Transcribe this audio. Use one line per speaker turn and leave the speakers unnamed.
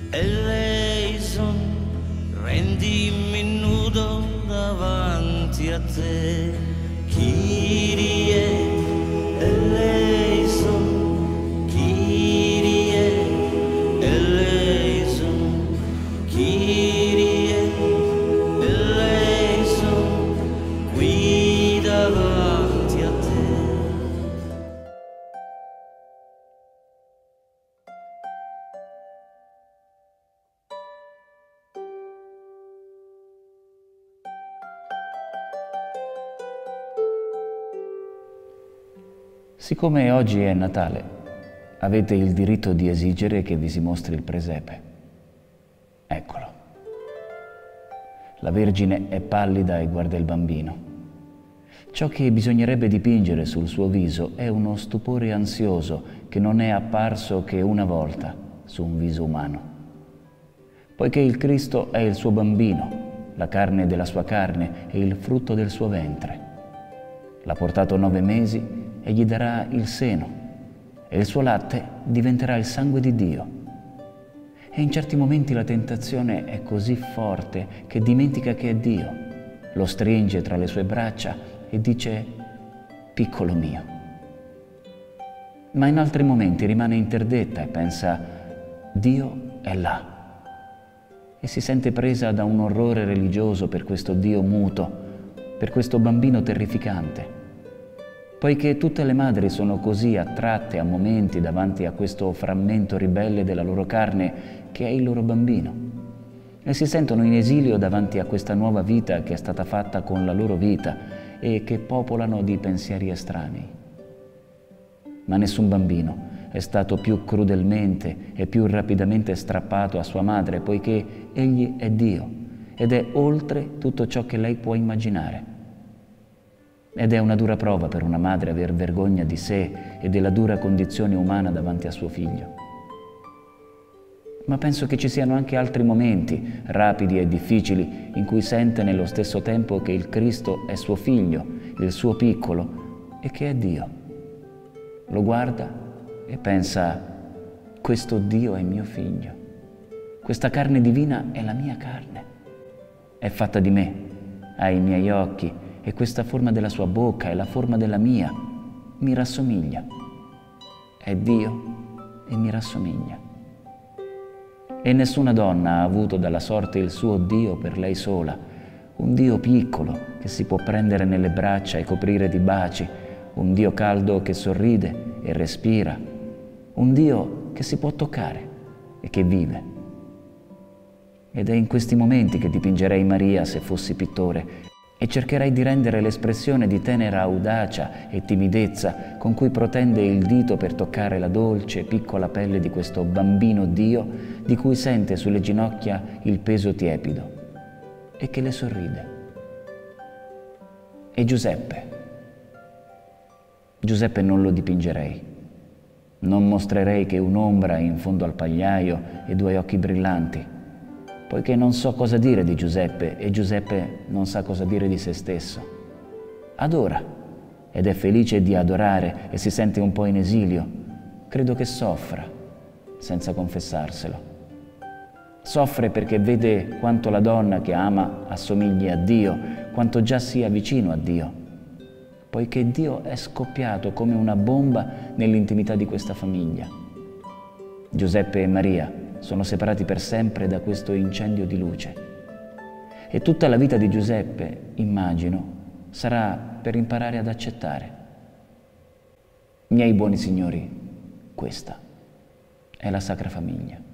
Eleison, rendimi nudo davanti a te, Kyrie, eleison, Kyrie, eleison, Kyrie, eleison, qui davanti a te.
Siccome oggi è Natale, avete il diritto di esigere che vi si mostri il presepe. Eccolo. La Vergine è pallida e guarda il bambino. Ciò che bisognerebbe dipingere sul suo viso è uno stupore ansioso che non è apparso che una volta su un viso umano. Poiché il Cristo è il suo bambino, la carne della sua carne e il frutto del suo ventre. L'ha portato 9 mesi e gli darà il seno, e il suo latte diventerà il sangue di Dio. E in certi momenti la tentazione è così forte che dimentica che è Dio, lo stringe tra le sue braccia e dice: piccolo mio. Ma in altri momenti rimane interdetta e pensa: Dio è là. E si sente presa da un orrore religioso per questo Dio muto, per questo bambino terrificante. Poiché tutte le madri sono così attratte a momenti davanti a questo frammento ribelle della loro carne che è il loro bambino, e si sentono in esilio davanti a questa nuova vita che è stata fatta con la loro vita e che popolano di pensieri estranei. Ma nessun bambino è stato più crudelmente e più rapidamente strappato a sua madre, poiché egli è Dio ed è oltre tutto ciò che lei può immaginare. Ed è una dura prova per una madre aver vergogna di sé e della dura condizione umana davanti a suo figlio. Ma penso che ci siano anche altri momenti, rapidi e difficili, in cui sente nello stesso tempo che il Cristo è suo figlio, il suo piccolo, e che è Dio. Lo guarda e pensa: questo Dio è mio figlio, questa carne divina è la mia carne, è fatta di me, ha i miei occhi, e questa forma della sua bocca è la forma della mia, mi rassomiglia. È Dio e mi rassomiglia. E nessuna donna ha avuto dalla sorte il suo Dio per lei sola, un Dio piccolo che si può prendere nelle braccia e coprire di baci, un Dio caldo che sorride e respira, un Dio che si può toccare e che vive. Ed è in questi momenti che dipingerei Maria se fossi pittore, e cercherei di rendere l'espressione di tenera audacia e timidezza con cui protende il dito per toccare la dolce, piccola pelle di questo bambino Dio di cui sente sulle ginocchia il peso tiepido e che le sorride. E Giuseppe non lo dipingerei. Non mostrerei che un'ombra in fondo al pagliaio e 2 occhi brillanti, poiché non so cosa dire di Giuseppe e Giuseppe non sa cosa dire di se stesso. Adora ed è felice di adorare e si sente un po' in esilio. Credo che soffra senza confessarselo. Soffre perché vede quanto la donna che ama assomigli a Dio, quanto già sia vicino a Dio, poiché Dio è scoppiato come una bomba nell'intimità di questa famiglia. Giuseppe e Maria sono separati per sempre da questo incendio di luce. E tutta la vita di Giuseppe, immagino, sarà per imparare ad accettare. Miei buoni signori, questa è la Sacra Famiglia.